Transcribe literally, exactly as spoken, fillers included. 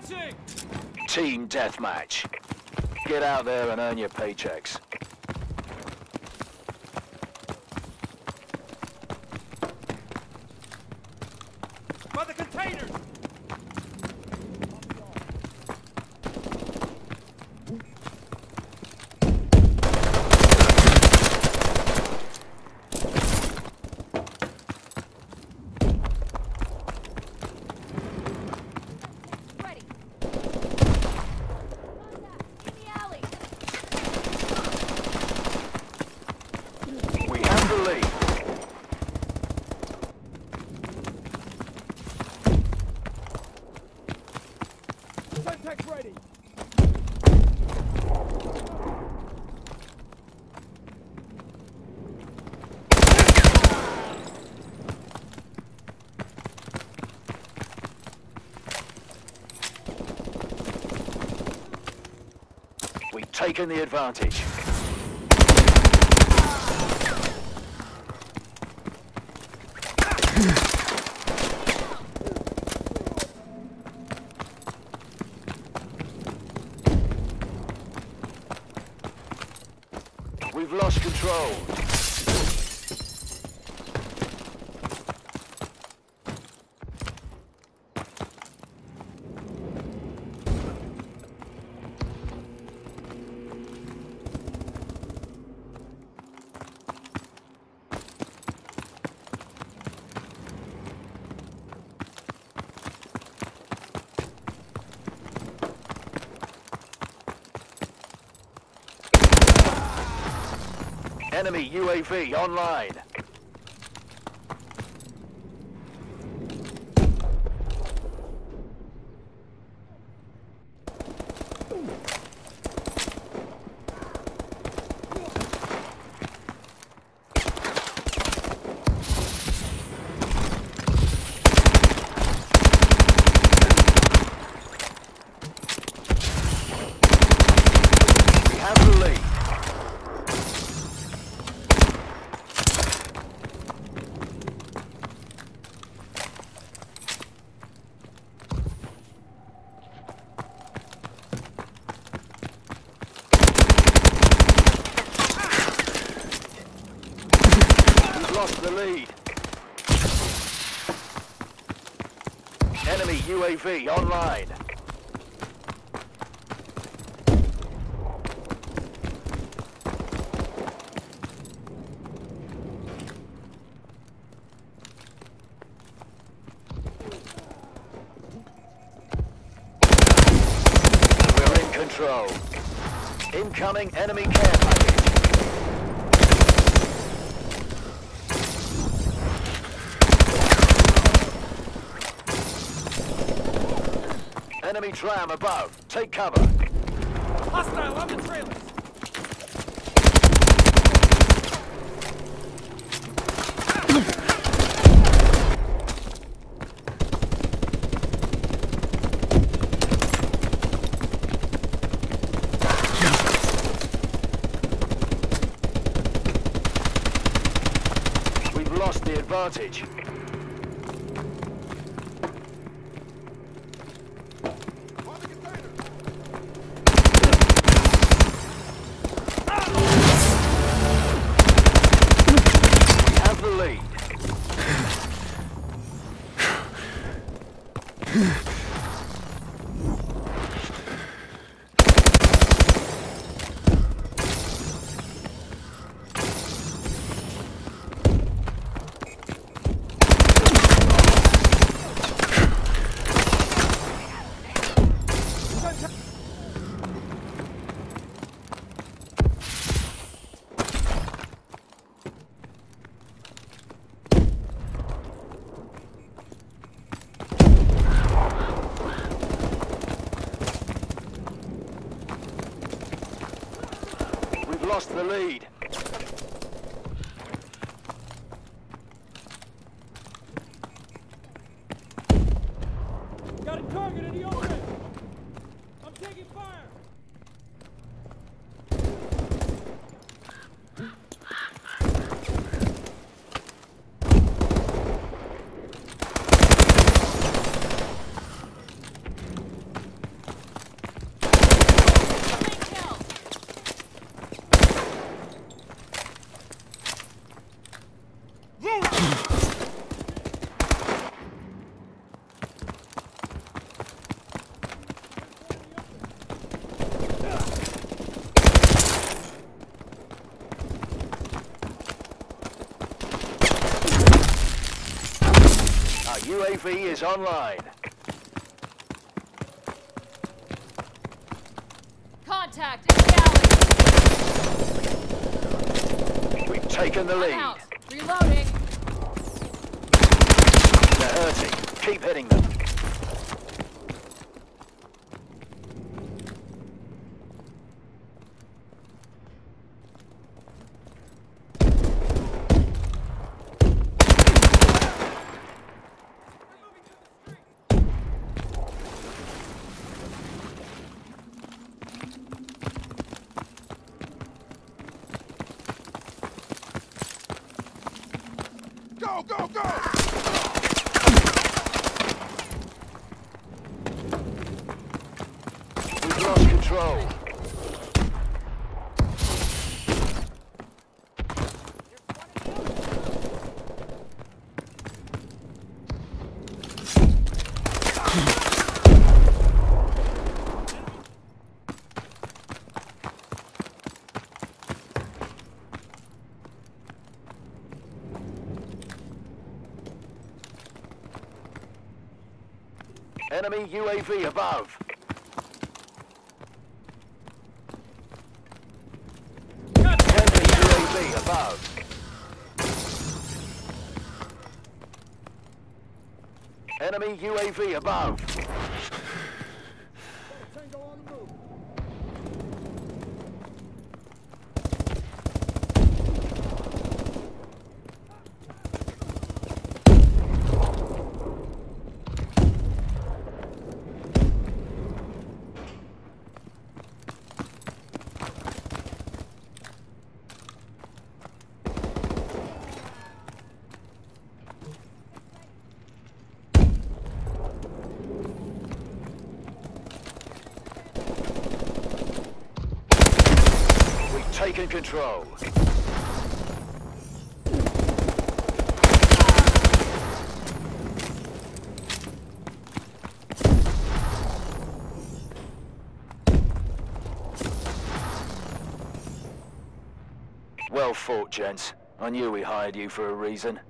Engaging! Team deathmatch. Get out there and earn your paychecks. By the containers! Ready. In the alley. We have the lead. Contact ready! We've taken the advantage. We've lost control. Enemy U A V online. We have the lead. Lost the lead. Enemy U A V online. We're in control. Incoming enemy care package. Enemy tram above. Take cover. Hostile on the trailers! We've lost the advantage. The lead. We've lost the lead. Got a target in the open! I'm taking fire! U A V is online. Contact in the alley. We've taken the I'm lead. out. Reloading. They're hurting. Keep hitting them. Go, go, go! We've lost control. Enemy U A V above. Enemy U A V above. Enemy U A V above. Tango on the move. We've taken control. Well fought, gents. I knew we hired you for a reason.